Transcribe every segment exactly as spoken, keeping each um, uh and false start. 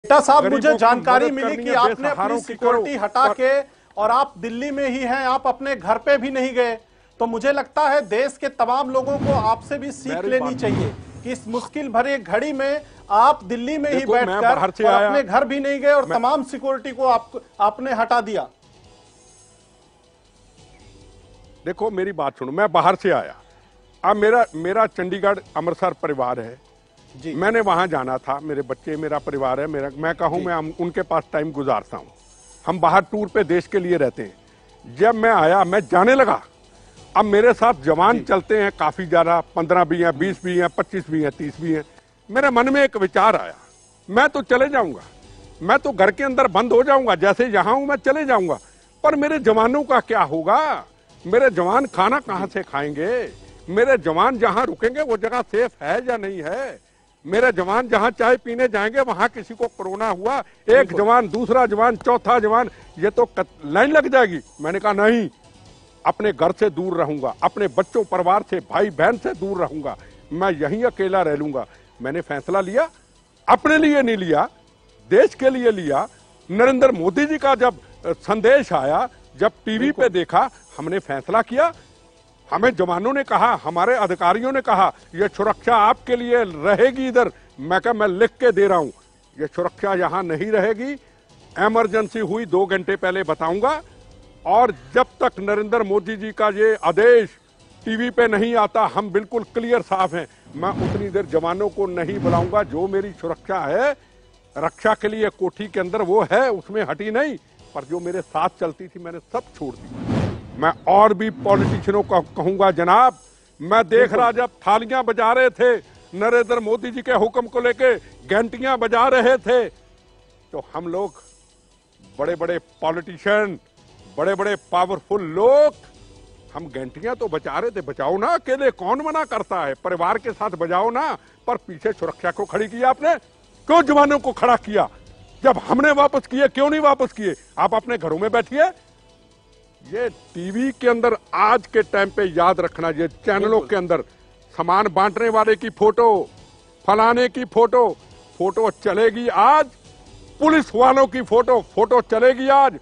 बेटा साहब, मुझे जानकारी मिली कि आपने अपनी सिक्योरिटी हटा के और आप दिल्ली में ही हैं, आप अपने घर पे भी नहीं गए। तो मुझे लगता है देश के तमाम लोगों को आपसे भी सीख लेनी चाहिए कि इस मुश्किल भरी घड़ी में आप दिल्ली में ही बैठकर और अपने घर भी नहीं गए और तमाम सिक्योरिटी को आप, आपने हटा दिया। देखो मेरी बात सुनो, मैं बाहर से आया। अब मेरा मेरा चंडीगढ़ अमृतसर परिवार है जी। मैंने वहां जाना था, मेरे बच्चे, मेरा परिवार है, मेरा मैं कहूं मैं उनके पास टाइम गुजारता हूं। हम बाहर टूर पे देश के लिए रहते हैं। जब मैं आया, मैं जाने लगा। अब मेरे साथ जवान चलते हैं काफी ज्यादा, पंद्रह भी हैं, बीस भी हैं, पच्चीस भी हैं, तीस भी हैं। मेरे मन में एक विचार आया, मैं तो चले जाऊंगा, मैं तो घर के अंदर बंद हो जाऊंगा, जैसे यहां हूं मैं चले जाऊंगा, पर मेरे जवानों का क्या होगा? मेरे जवान खाना कहां से खाएंगे? मेरे जवान जहां रुकेंगे वो जगह सेफ है या नहीं है? मेरे जवान जहां चाय पीने जाएंगे वहां किसी को कोरोना हुआ, एक जवान, दूसरा जवान, चौथा जवान, ये तो लाइन लग जाएगी। मैंने कहा नहीं, अपने घर से दूर रहूंगा, अपने बच्चों, परिवार से, भाई बहन से दूर रहूंगा, मैं यहीं अकेला रह लूंगा। मैंने फैसला लिया, अपने लिए नहीं लिया, देश के लिए लिया। नरेंद्र मोदी जी का जब संदेश आया, जब टीवी पे देखा, हमने फैसला किया। हमें जवानों ने कहा, हमारे अधिकारियों ने कहा, यह सुरक्षा आपके लिए रहेगी इधर। मैं कहा मैं लिख के दे रहा हूं, यह सुरक्षा यहां नहीं रहेगी। इमरजेंसी हुई दो घंटे पहले बताऊंगा, और जब तक नरेंद्र मोदी जी का ये आदेश टीवी पे नहीं आता, हम बिल्कुल क्लियर साफ हैं, मैं उतनी देर जवानों को नहीं बुलाऊंगा। जो मेरी सुरक्षा है रक्षा के लिए कोठी के अंदर वो है, उसमें हटी नहीं, पर जो मेरे साथ चलती थी मैंने सब छोड़ दी। मैं और भी पॉलिटिशियनों को कहूंगा, जनाब, मैं देख रहा जब थालियां बजा रहे थे नरेंद्र मोदी जी के हुक्म को लेके, घंटियां बजा रहे थे, तो हम लोग बड़े बड़े पॉलिटिशियन, बड़े बड़े पावरफुल लोग, हम घंटियां तो बजा रहे थे। बजाओ ना, अकेले कौन मना करता है? परिवार के साथ बजाओ ना, पर पीछे सुरक्षा को खड़ी किया आपने। क्यों जवानों को खड़ा किया? जब हमने वापस किए, क्यों नहीं वापस किए? आप अपने घरों में बैठिए। ये टीवी के अंदर आज के टाइम पे याद रखना, ये चैनलों के अंदर सामान बांटने वाले की फोटो, फलाने की फोटो, फोटो चलेगी आज। पुलिस वालों की फोटो, फोटो चलेगी आज।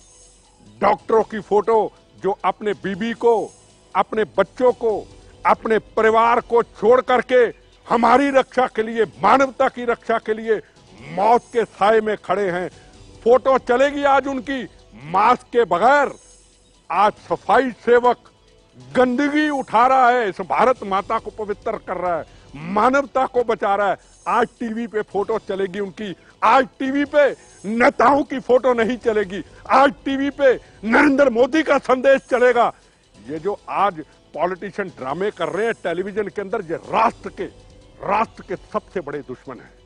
डॉक्टरों की फोटो जो अपने बीबी को, अपने बच्चों को, अपने परिवार को छोड़ करके हमारी रक्षा के लिए, मानवता की रक्षा के लिए मौत के साए में खड़े हैं, फोटो चलेगी आज उनकी। मास्क के बगैर आज सफाई सेवक गंदगी उठा रहा है, इस भारत माता को पवित्र कर रहा है, मानवता को बचा रहा है। आज टीवी पे फोटो चलेगी उनकी। आज टीवी पे नेताओं की फोटो नहीं चलेगी, आज टीवी पे नरेंद्र मोदी का संदेश चलेगा। ये जो आज पॉलिटिशियन ड्रामे कर रहे हैं टेलीविजन के अंदर, ये राष्ट्र के राष्ट्र के सबसे बड़े दुश्मन हैं।